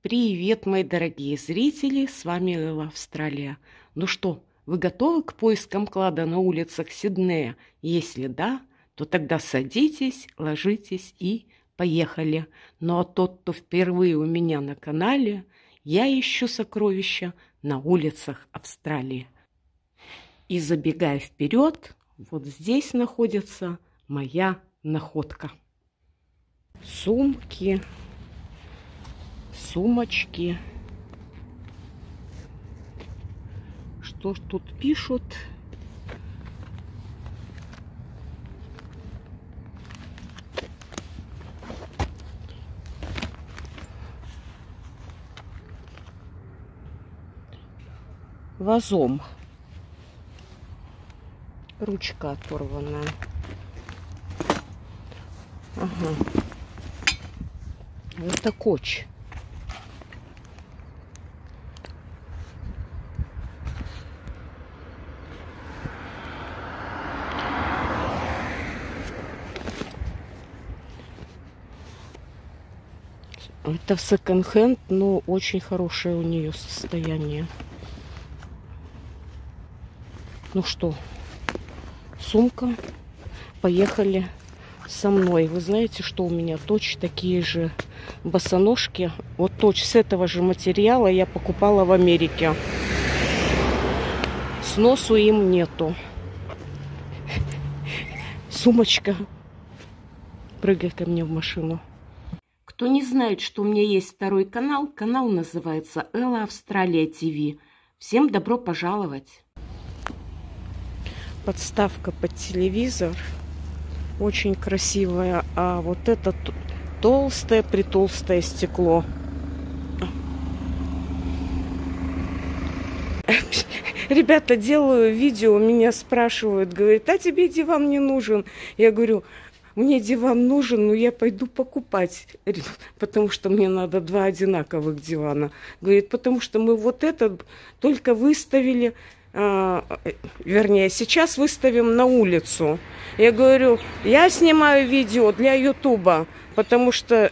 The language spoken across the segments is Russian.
Привет, мои дорогие зрители, с вами Элла Австралия. Ну что, вы готовы к поискам клада на улицах Сиднея? Если да, то тогда садитесь, ложитесь и поехали. Ну а тот, кто впервые у меня на канале, я ищу сокровища на улицах Австралии. И забегая вперед, вот здесь находится моя находка. Сумки, сумочки. Что ж тут пишут? Вазом. Ручка оторванная. Ага. Это коч. Это в секонд-хенд, но очень хорошее у нее состояние. Ну что, сумка. Поехали со мной. Вы знаете, что у меня точно такие же босоножки. Вот точно с этого же материала я покупала в Америке. Сносу им нету. Сумочка. Прыгай ко мне в машину. Кто не знает, что у меня есть второй канал, канал называется Элла Австралия ТВ. Всем добро пожаловать. Подставка под телевизор. Очень красивая. А вот это толстое-притолстое стекло. Ребята, делаю видео, меня спрашивают, говорят, а тебе диван не нужен? Я говорю, мне диван нужен, но я пойду покупать, потому что мне надо 2 одинаковых дивана. Говорит, потому что мы вот этот только выставили, вернее, сейчас выставим на улицу. Я говорю, я снимаю видео для Ютуба, потому что,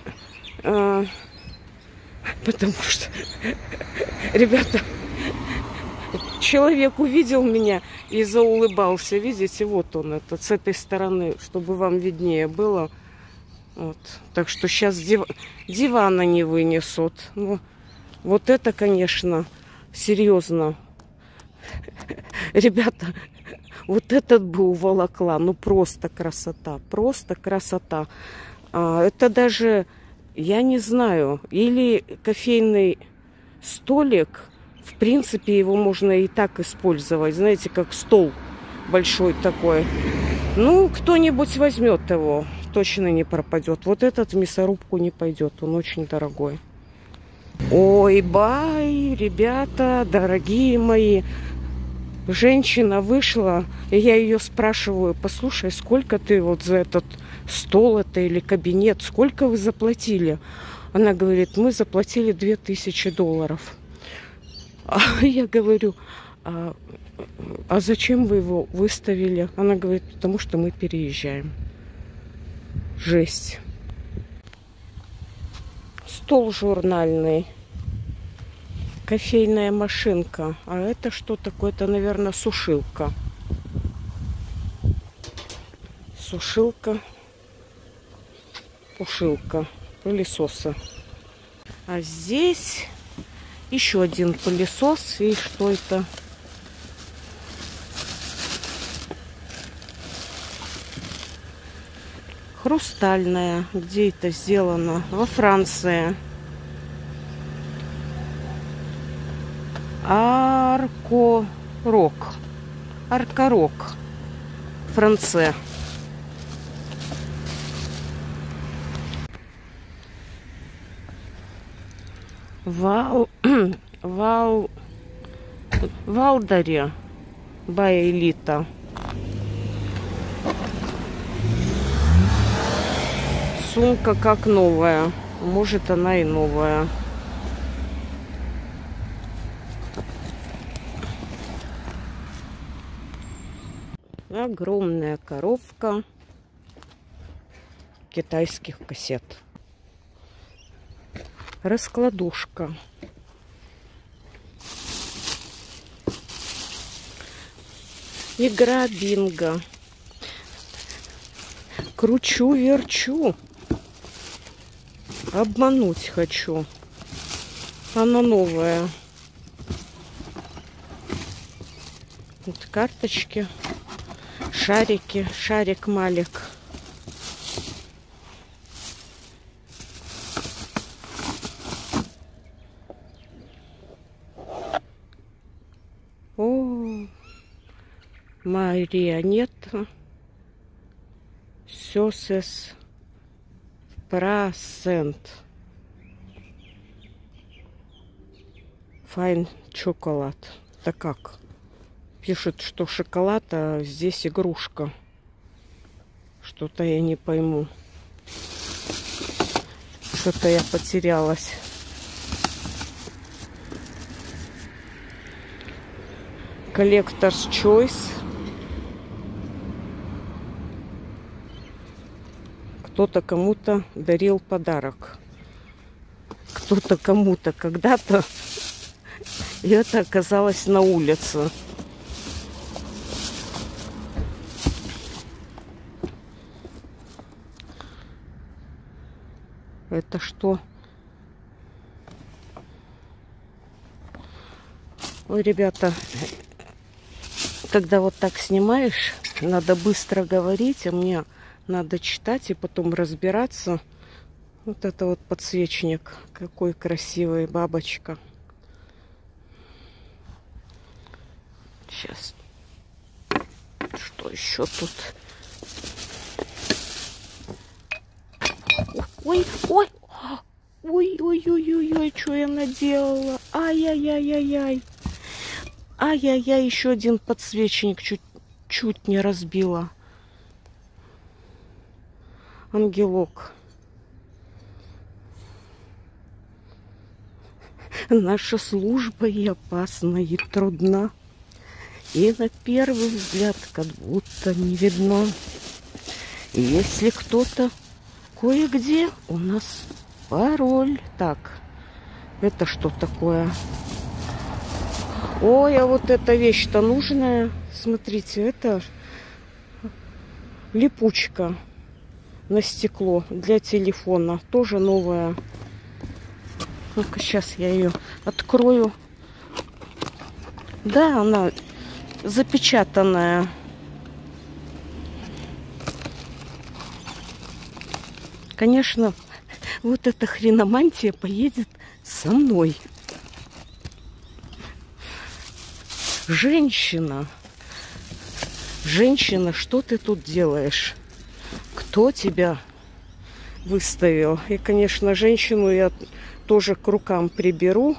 ребята, человек увидел меня и заулыбался. Видите, вот он, этот, с этой стороны, чтобы вам виднее было. Вот. Так что сейчас дивана не вынесут. Ну, вот это, конечно, серьезно. Ребята, вот этот бы уволокла. Ну, просто красота. Просто красота. Это даже, я не знаю, или кофейный столик. В принципе, его можно и так использовать. Знаете, как стол большой такой. Ну, кто-нибудь возьмет его. Точно не пропадет. Вот этот в мясорубку не пойдет. Он очень дорогой. Ой, бай, ребята, дорогие мои. Женщина вышла, и я ее спрашиваю, послушай, сколько ты вот за этот стол это или кабинет, сколько вы заплатили? Она говорит, мы заплатили $2000. А я говорю, а зачем вы его выставили? Она говорит, потому что мы переезжаем. Жесть. Стол журнальный. Кофейная машинка. А это что такое? Это, наверное, сушилка. Сушилка. Пушилка. Пылесосы. А здесь еще один пылесос. И что это? Хрустальная. Где это сделано? Во Франции. Аркорок. Аркорок. Франция. Валдаре. Баэлита. Сумка как новая. Может, она и новая. Огромная коробка китайских кассет. Раскладушка. Игра бинго. Кручу-верчу. Обмануть хочу. Она новая. Вот карточки. Шарики. Шарик-малик. О, марионетта. Сёсес процент. Файн шоколад. Это как? Пишет, что шоколад, а здесь игрушка. Что-то я не пойму. Что-то я потерялась. Collector's Choice. Кто-то кому-то дарил подарок. Кто-то кому-то когда-то. И это оказалось на улице. Это что? Ой, ребята, когда вот так снимаешь, надо быстро говорить, а мне надо читать и потом разбираться. Вот это вот подсвечник. Какой красивый, бабочка. Сейчас. Что еще тут? Ой, ой, ой, ой, ой, ой, ой, что я наделала? Ай-яй-яй-яй-яй. Ай-яй-яй, еще один подсвечник чуть не разбила. Ангелок. Наша служба и опасна, и трудна. И на первый взгляд как будто не видно. И если кто-то кое-где, у нас пароль. Так, это что такое? Ой, а вот эта вещь-то нужная. Смотрите, это липучка на стекло для телефона. Тоже новая. Ну-ка, сейчас я ее открою. Да, она запечатанная. Конечно, вот эта хреномантия поедет со мной. Женщина, что ты тут делаешь? Кто тебя выставил? И, конечно, женщину я тоже к рукам приберу.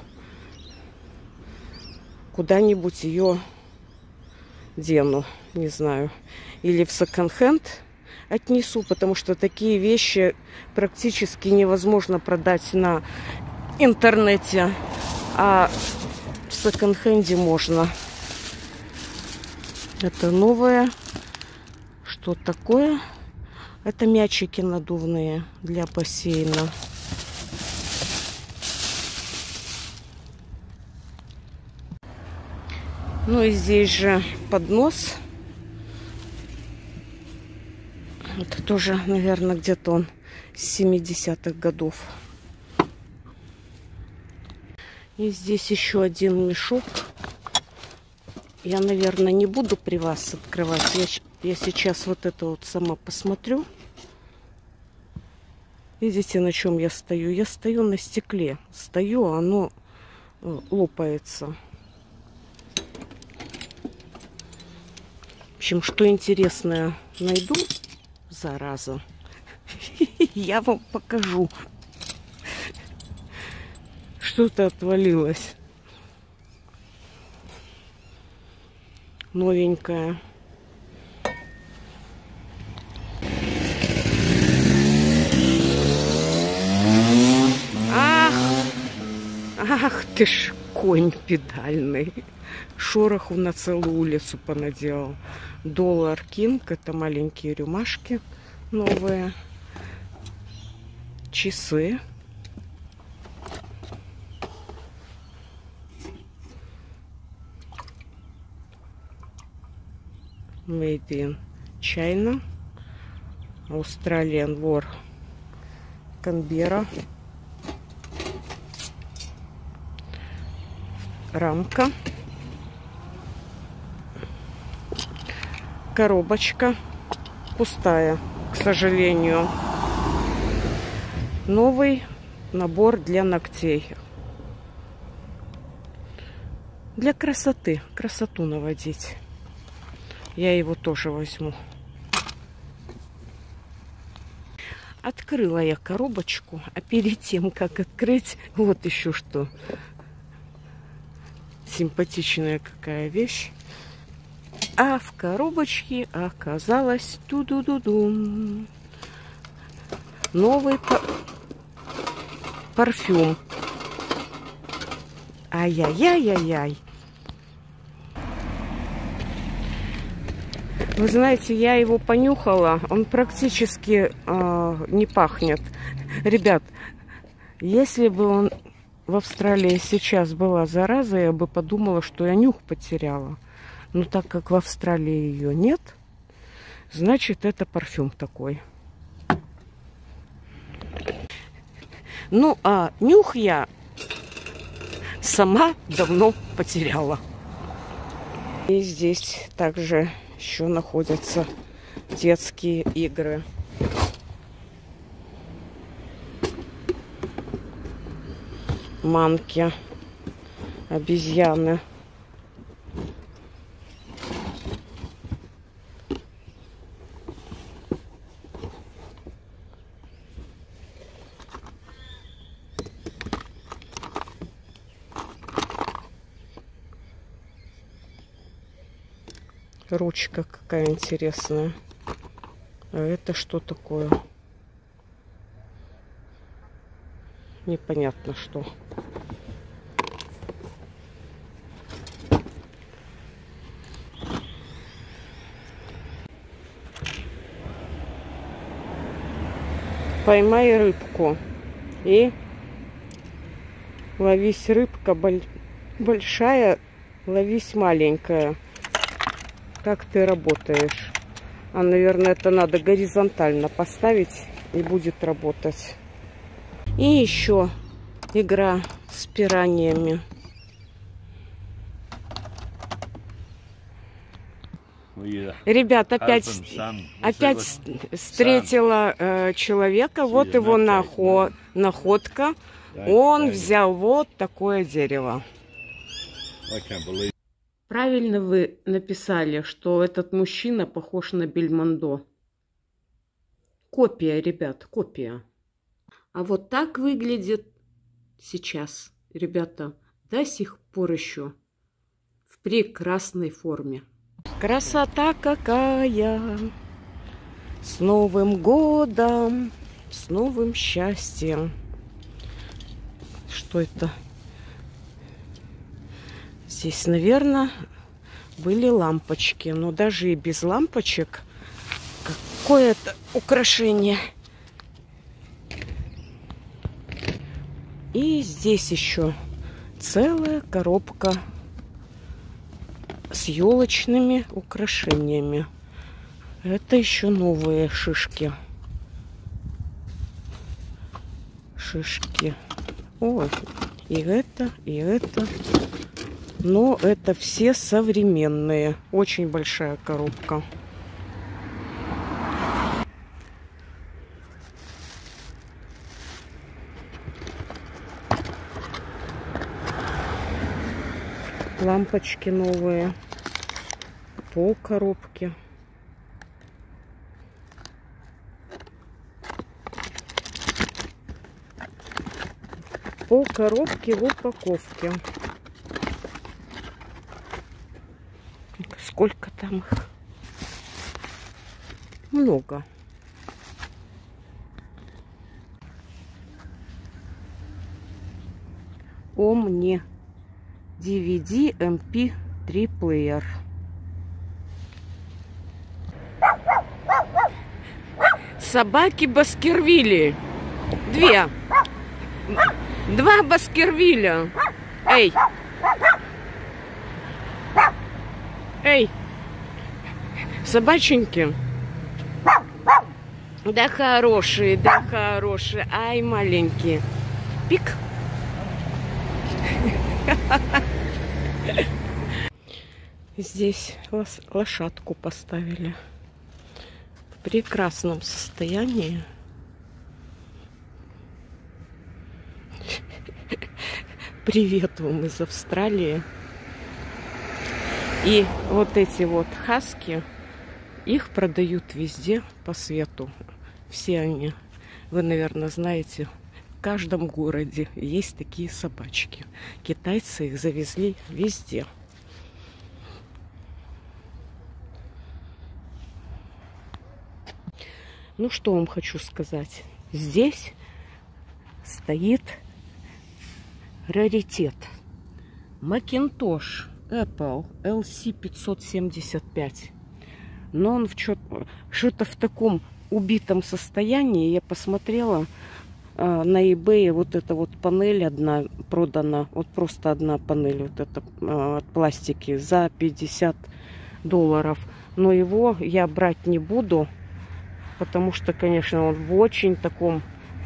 Куда-нибудь ее дену, не знаю. Или в секонд-хенд отнесу, потому что такие вещи практически невозможно продать на интернете. А в секонд-хенде можно. Это новое. Что такое? Это мячики надувные для бассейна. Ну и здесь же поднос. Это тоже, наверное, где-то он с 70-х годов. И здесь еще один мешок. Я, наверное, не буду при вас открывать. Я сейчас вот это вот сама посмотрю. Видите, на чем я стою? Я стою на стекле. Стою, а оно лопается. В общем, что интересное найду, зараза, я вам покажу. Что-то отвалилось. Новенькая. Ах ты ж конь педальный. Шороху на целую улицу понаделал. Доллар Кинг. Это маленькие рюмашки новые. Часы. Made in China. Australian War. Canberra. Рамка. Коробочка. Пустая, к сожалению. Новый набор для ногтей. Для красоты. Красоту наводить. Я его тоже возьму. Открыла я коробочку, а перед тем, как открыть, вот еще что. Симпатичная какая вещь. А в коробочке оказалось ту-ду-ду-дум. Новый парфюм. Ай-яй-яй-яй-яй. Вы знаете, я его понюхала, он практически не пахнет. Ребят, если бы он в Австралии сейчас была зараза, я бы подумала, что я нюх потеряла. Но так как в Австралии ее нет, значит, это парфюм такой. Ну, а нюх я сама давно потеряла. И здесь также еще находятся детские игры. Манки, обезьяны. Ручка какая интересная. А это что такое? Непонятно что. Поймай рыбку и ловись рыбка большая, ловись маленькая. Как ты работаешь? А, наверное, это надо горизонтально поставить и будет работать. И еще игра с пираньями. Ребят, опять встретила человека. Вот его находка. Он взял вот такое дерево. Правильно вы написали, что этот мужчина похож на Бельмондо. Копия, ребят, копия. А вот так выглядит сейчас, ребята, до сих пор еще в прекрасной форме. Красота какая! С Новым годом! С новым счастьем! Что это? Здесь, наверное, были лампочки, но даже и без лампочек какое-то украшение. И здесь еще целая коробка с елочными украшениями. Это еще новые шишки. Шишки. Ой, и это, и это. Но это все современные. Очень большая коробка. Лампочки новые. Пол коробки. Пол коробки в упаковке. Сколько там их? Много. Omni DVD MP3 плеер. Собаки Баскервилли. Два Баскервилля. Эй! Эй! Собаченьки? Да хорошие, да хорошие. Ай, маленькие. Пик. Здесь лошадку поставили. В прекрасном состоянии. Привет вам из Австралии. И вот эти вот хаски, их продают везде по свету. Все они, вы, наверное, знаете, в каждом городе есть такие собачки. Китайцы их завезли везде. Ну, что вам хочу сказать. Здесь стоит раритет. Macintosh Apple LC575. Но он что-то в таком убитом состоянии. Я посмотрела на eBay, вот эта вот панель одна продана, вот просто одна панель вот эта от пластики за $50. Но его я брать не буду, потому что, конечно, он в очень таком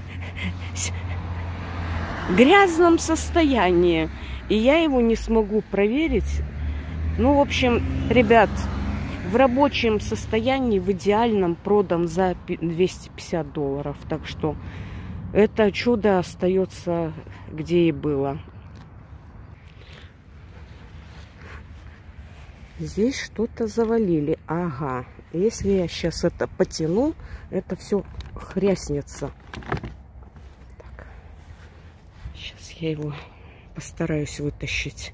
грязном состоянии. И я его не смогу проверить. Ну, в общем, ребят, в рабочем состоянии, в идеальном, продан за $250. Так что это чудо остается, где и было. Здесь что-то завалили. Ага. Если я сейчас это потяну, это все хряснется. Так. Сейчас я его постараюсь вытащить.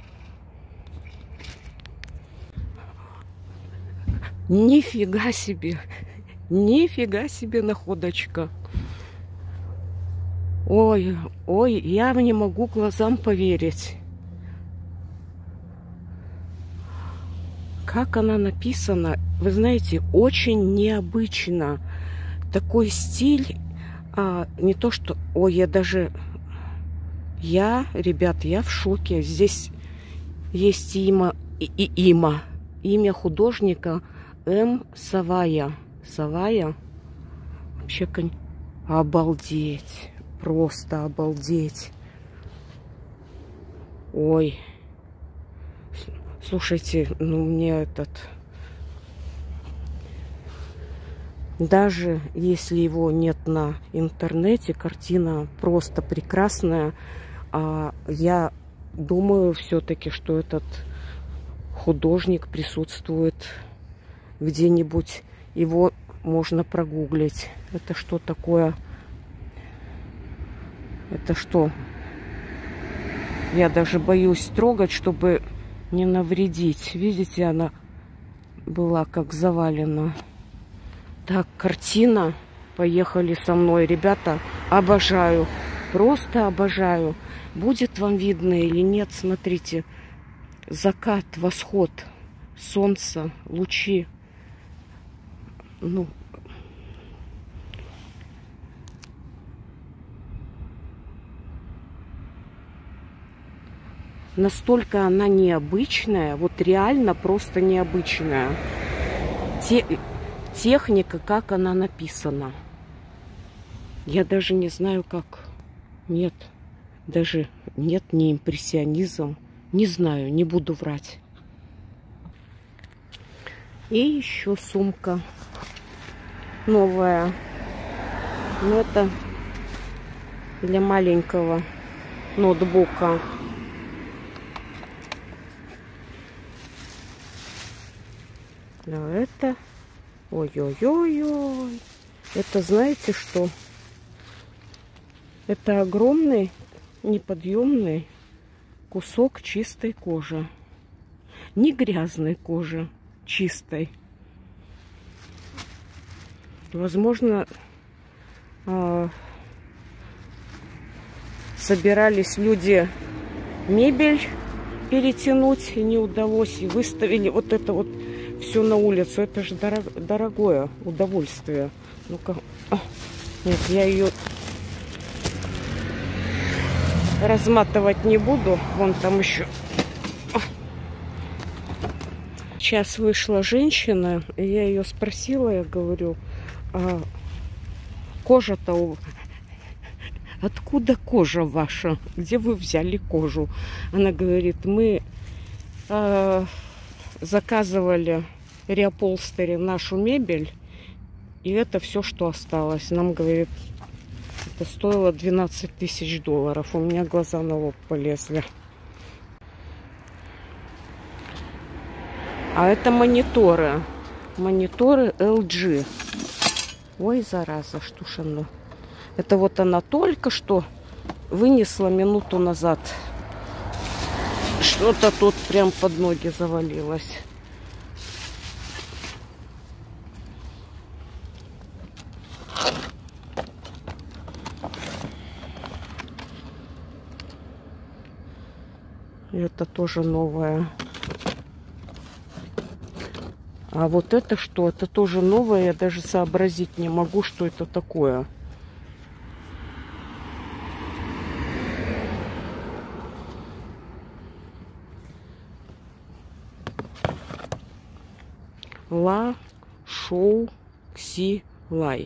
Нифига себе! Нифига себе находочка! Ой, ой, я не могу глазам поверить. Как она написана, вы знаете, очень необычно. Такой стиль, не то что... Ой, ребят, я в шоке. Здесь есть имя художника М. Савая. Савая? Вообще, обалдеть. Просто обалдеть. Ой. Слушайте, ну мне даже если его нет на интернете, картина просто прекрасная. Я думаю все-таки, что этот художник присутствует где-нибудь. Его можно прогуглить. Это что такое? Это что? Я даже боюсь трогать, чтобы не навредить. Видите, она была как завалена. Так, картина. Поехали со мной. Ребята, обожаю. Просто обожаю. Будет вам видно или нет, смотрите. Закат, восход, солнце, лучи. Ну, настолько она необычная, вот реально просто необычная. Техника, как она написана. Я даже не знаю, как. Нет, даже нет, не импрессионизм. Не знаю, не буду врать. И еще сумка новая. Но это для маленького ноутбука. А это... Ой-ой-ой-ой. Это знаете что? Это огромный, неподъемный кусок чистой кожи. Не грязной кожи, чистой. Возможно, собирались люди мебель перетянуть, и не удалось, и выставили вот это вот все на улицу. Это же дорогое удовольствие. Ну-ка, нет, я ее разматывать не буду. Вон там еще сейчас вышла женщина, и я ее спросила, я говорю, кожа-то откуда кожа ваша? Где вы взяли кожу? Она говорит, мы заказывали реаполстери нашу мебель, и это все, что осталось. Нам, говорит, это стоило 12 тысяч долларов. У меня глаза на лоб полезли. А это мониторы. Мониторы LG. Ой, зараза, что ж оно. Это вот она только что вынесла минуту назад. Что-то тут прям под ноги завалилось. Это тоже новое. А вот это что? Это тоже новое. Я даже сообразить не могу, что это такое. Ла Шоу Кси Лай.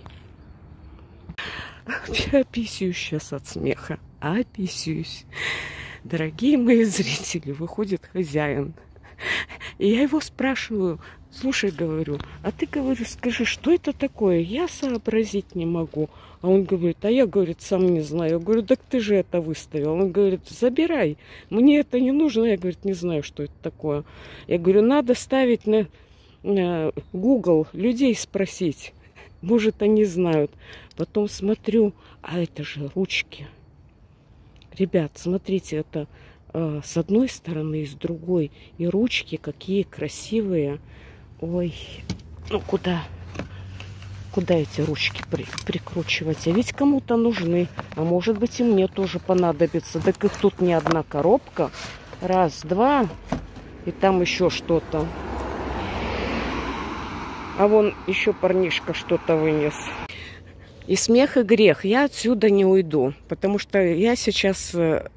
Я писаюсь сейчас от смеха. Писаюсь. Дорогие мои зрители, выходит хозяин. И я его спрашиваю, слушай, говорю, а ты, говорю, скажи, что это такое? Я сообразить не могу. А он говорит, а я, говорит, сам не знаю. Я говорю, так ты же это выставил. Он говорит, забирай, мне это не нужно. Я, говорит, не знаю, что это такое. Я говорю, надо ставить на Google, людей спросить. Может, они знают. Потом смотрю, а это же ручки. Ребят, смотрите, это с одной стороны и с другой. И ручки какие красивые. Ой, ну куда эти ручки прикручивать? А ведь кому-то нужны. А может быть и мне тоже понадобится. Так их тут не одна коробка. Раз, два. И там еще что-то. А вон еще парнишка что-то вынес. И смех, и грех. Я отсюда не уйду. Потому что я сейчас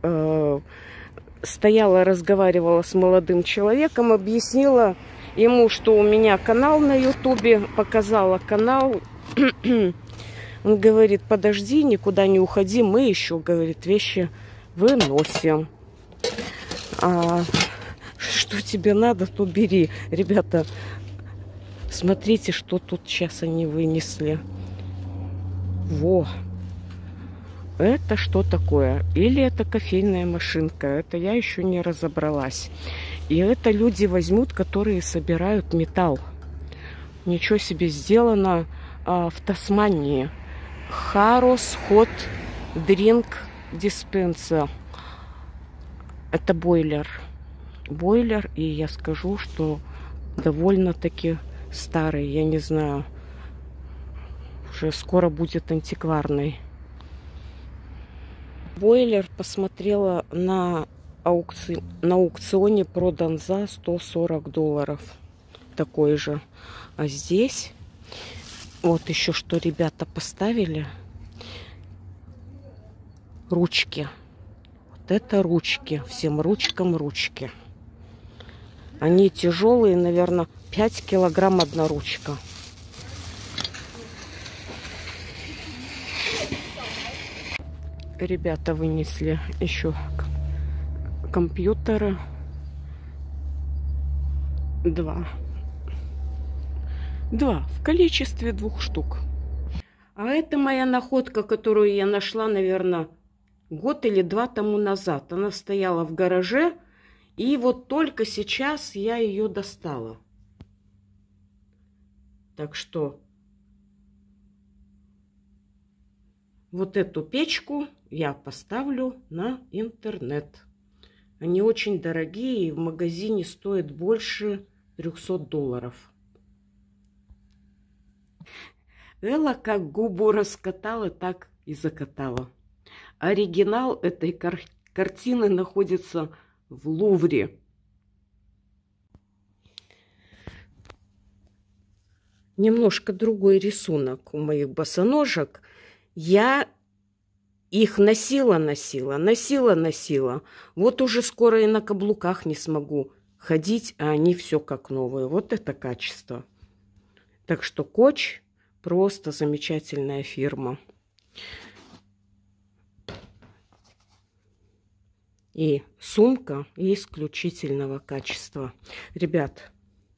стояла, разговаривала с молодым человеком, объяснила ему, что у меня канал на Ютубе, показала канал. Он говорит, подожди, никуда не уходи, мы еще, говорит, вещи выносим. Что тебе надо, то бери. Ребята, смотрите, что тут сейчас они вынесли. Во! Это что такое? Или это кофейная машинка? Это я еще не разобралась. И это люди возьмут, которые собирают металл. Ничего себе, сделано в Тасмании. Harrow's Hot Drink Dispenser. Это бойлер. Бойлер, и я скажу, что довольно-таки старый. Я не знаю, уже скоро будет антикварный. Бойлер посмотрела на аукционе, продан за 140 долларов. Такой же. А здесь вот еще что ребята поставили. Ручки. Вот это ручки. Всем ручкам ручки. Они тяжелые, наверное, 5 килограмм одна ручка. Ребята вынесли еще компьютеры. Два в количестве 2 штук. А это моя находка, которую я нашла, наверное, год или 2 тому назад. Она стояла в гараже, и вот только сейчас я ее достала. Так что вот эту печку я поставлю на интернет. Они очень дорогие, и в магазине стоят больше 300 долларов. Элла как губу раскатала, так и закатала. Оригинал этой картины находится в Лувре. Немножко другой рисунок у моих босоножек. Я их носила. Вот уже скоро и на каблуках не смогу ходить, а они все как новые. Вот это качество. Так что Coach просто замечательная фирма. И сумка исключительного качества. Ребят,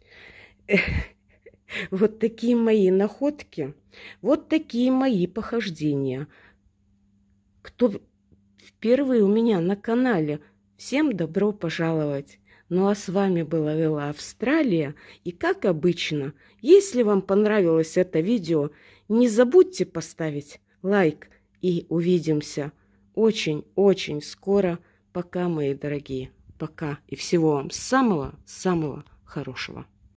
вот такие мои находки, вот такие мои похождения. Кто впервые у меня на канале, всем добро пожаловать. Ну а с вами была Элла Австралия. И как обычно, если вам понравилось это видео, не забудьте поставить лайк. И увидимся очень-очень скоро. Пока, мои дорогие. Пока. И всего вам самого-самого хорошего.